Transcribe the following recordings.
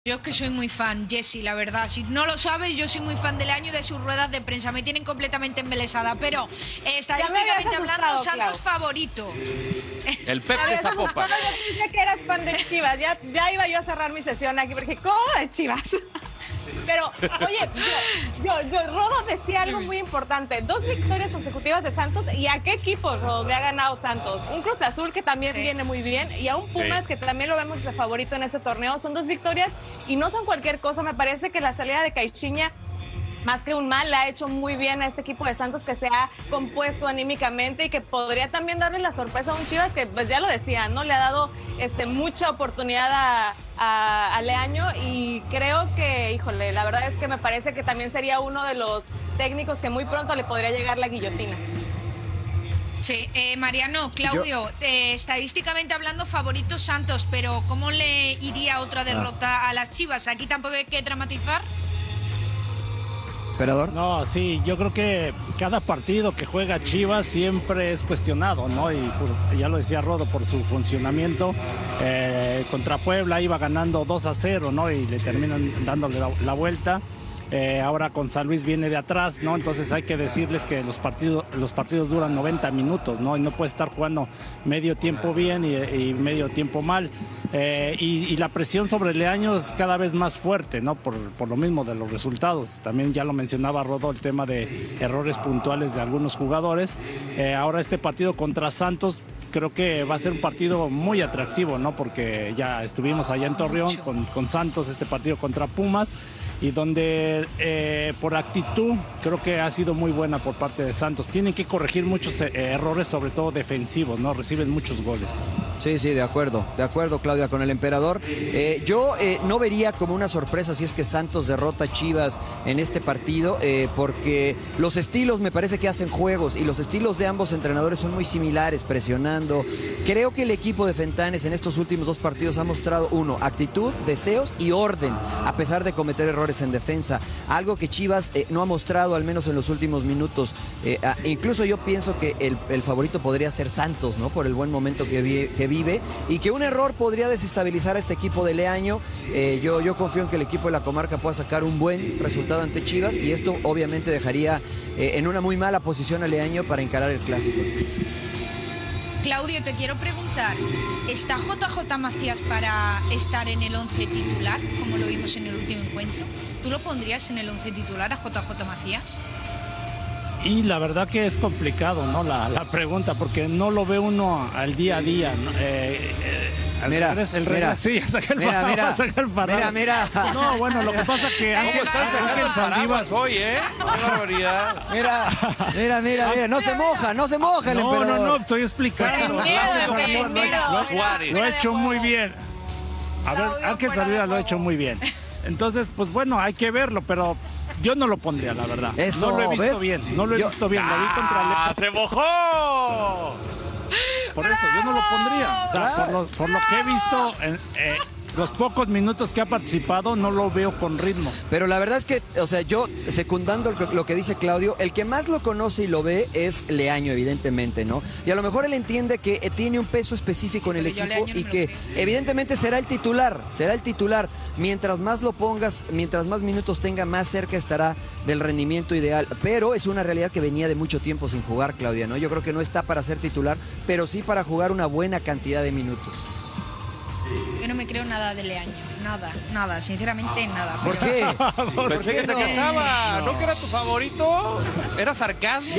Yo es que soy muy fan, Jessy, la verdad. Si no lo sabes, yo soy muy fan del año y de sus ruedas de prensa. Me tienen completamente embelesada. Pero estadísticamente hablando, Santos favorito. El Pep de Zapopan. Yo dije que eras fan de Chivas. Ya iba yo a cerrar mi sesión aquí porque ¿cómo de Chivas? Pero, oye, Rodo decía algo muy importante. 2 victorias consecutivas de Santos. ¿Y a qué equipos, Rodo, le ha ganado Santos? Un Cruz Azul que también viene muy bien y a un Pumas que también lo vemos de favorito en ese torneo. Son 2 victorias y no son cualquier cosa. Me parece que la salida de Caixinha, más que un mal, le ha hecho muy bien a este equipo de Santos que se ha compuesto anímicamente y que podría también darle la sorpresa a un Chivas que, pues ya lo decía, ¿no? Le ha dado mucha oportunidad a Leaño y creo que, híjole, la verdad es que me parece que también sería uno de los técnicos que muy pronto le podría llegar la guillotina. Sí, Mariano, Claudio, estadísticamente hablando, favorito Santos, pero ¿cómo le iría otra derrota a las Chivas? Aquí tampoco hay que dramatizar. ¿Emperador? No, sí, yo creo que cada partido que juega Chivas siempre es cuestionado, ¿no? Y ya lo decía Rodo, por su funcionamiento. Contra Puebla iba ganando 2-0, ¿no? Y le terminan dándole la vuelta. Ahora con San Luis viene de atrás, ¿no? Entonces hay que decirles que los partidos duran 90 minutos, ¿no? Y no puede estar jugando medio tiempo bien y medio tiempo mal. Y la presión sobre Leaño es cada vez más fuerte, ¿no? Por lo mismo de los resultados. También ya lo mencionaba Rodo, el tema de errores puntuales de algunos jugadores. Ahora este partido contra Santos creo que va a ser un partido muy atractivo, ¿no? Porque ya estuvimos allá en Torreón con Santos, este partido contra Pumas, y donde por actitud creo que ha sido muy buena por parte de Santos. Tienen que corregir muchos errores, sobre todo defensivos, ¿no? Reciben muchos goles. Sí, de acuerdo, Claudia, con el emperador. Yo no vería como una sorpresa si es que Santos derrota a Chivas en este partido, porque los estilos me parece que hacen juegos y los estilos de ambos entrenadores son muy similares, presionando. Creo que el equipo de Fentanes en estos últimos 2 partidos ha mostrado, actitud, deseos y orden, a pesar de cometer errores en defensa, algo que Chivas no ha mostrado, al menos en los últimos minutos. Incluso yo pienso que el favorito podría ser Santos, ¿no? Por el buen momento que vive, y que un error podría desestabilizar a este equipo de Leaño. Yo confío en que el equipo de la comarca pueda sacar un buen resultado ante Chivas, y esto obviamente dejaría en una muy mala posición a Leaño para encarar el clásico. Claudio, te quiero preguntar, ¿está JJ Macías para estar en el 11 titular, como lo vimos en el último encuentro? ¿Tú lo pondrías en el 11 titular a JJ Macías? Y la verdad que es complicado, ¿no? La pregunta, porque no lo ve uno al día a día, ¿no? Mira. No, bueno, lo que pasa es que Ángel Saldívar hoy, barbaridad. Mira, no se moja el emperador. No, estoy explicando. Lo ha hecho muy bien. A ver, Ángel Saldívar lo ha hecho muy bien. Entonces, pues bueno, hay que verlo, pero yo no lo pondría, la verdad. Eso, no lo he visto bien, lo vi contra ¡Se mojó! Por eso, yo no lo pondría. O sea, por lo que he visto, los pocos minutos que ha participado, no lo veo con ritmo. Pero la verdad es que, o sea, yo, secundando lo que dice Claudio, el que más lo conoce y lo ve es Leaño, evidentemente, ¿no? Y a lo mejor él entiende que tiene un peso específico en el equipo y que evidentemente será el titular. Mientras más lo pongas, mientras más minutos tenga, más cerca estará del rendimiento ideal. Pero es una realidad que venía de mucho tiempo sin jugar, Claudia, ¿no? Yo creo que no está para ser titular, pero sí para jugar una buena cantidad de minutos. Yo no me creo nada de Leaño, nada, sinceramente nada. ¿Por qué? Pensé que te quejaba, ¿no que era tu favorito? ¿Era sarcasmo?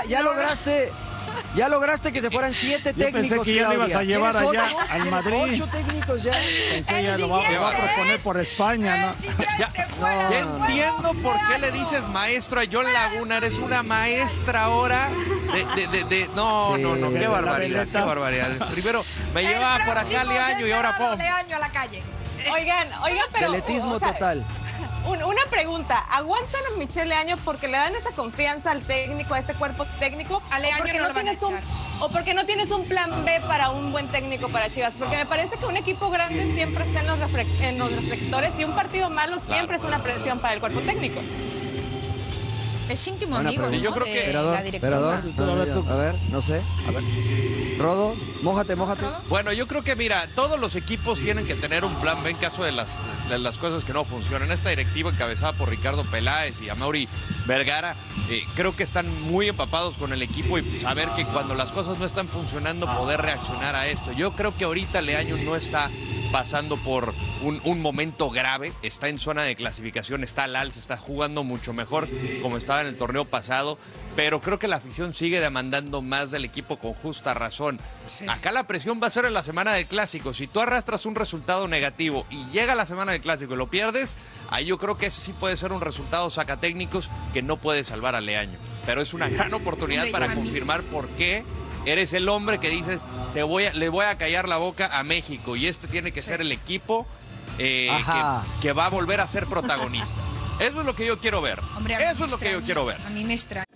Ya lograste que se fueran 7 técnicos, pensé que ya lo ibas a llevar allá al Madrid. 8 técnicos ya. Pensé ya lo va a proponer por España, ¿no? Ya entiendo por qué le dices maestro a John Laguna. Eres una maestra ahora No, qué barbaridad. Primero me llevaba por acá Leaño y ahora pum. Leaño a la calle. Oigan, pero... Atletismo total. Una pregunta, ¿aguantan a Michelle Leaño porque le dan esa confianza al técnico, a este cuerpo técnico? A Leaño no lo van a echar. ¿O porque no tienes un plan B para un buen técnico para Chivas? Porque me parece que un equipo grande siempre está en los reflectores y un partido malo siempre es una presión para el cuerpo técnico. Es íntimo amigo, ¿no? Yo creo que... Emperador, a ver, no sé. A ver. Rodo, mójate. Bueno, yo creo que, mira, todos los equipos tienen que tener un plan B en caso de las cosas que no funcionan. Esta directiva encabezada por Ricardo Peláez y Amaury Vergara, creo que están muy empapados con el equipo y saber que cuando las cosas no están funcionando, poder reaccionar a esto. Yo creo que ahorita Leaño no está pasando por un momento grave, está en zona de clasificación, está al alza, está jugando mucho mejor como estaba en el torneo pasado, pero creo que la afición sigue demandando más del equipo con justa razón. Sí. Acá la presión va a ser en la semana del Clásico. Si tú arrastras un resultado negativo y llega la semana del Clásico y lo pierdes, ahí yo creo que ese sí puede ser un resultado sacatécnicos que no puede salvar a Leaño. Pero es una gran oportunidad para confirmar por qué eres el hombre que dices, le voy a callar la boca a México y este tiene que ser el equipo que va a volver a ser protagonista. Eso es lo que yo quiero ver. Hombre, eso es lo que yo quiero ver. A mí me extraña.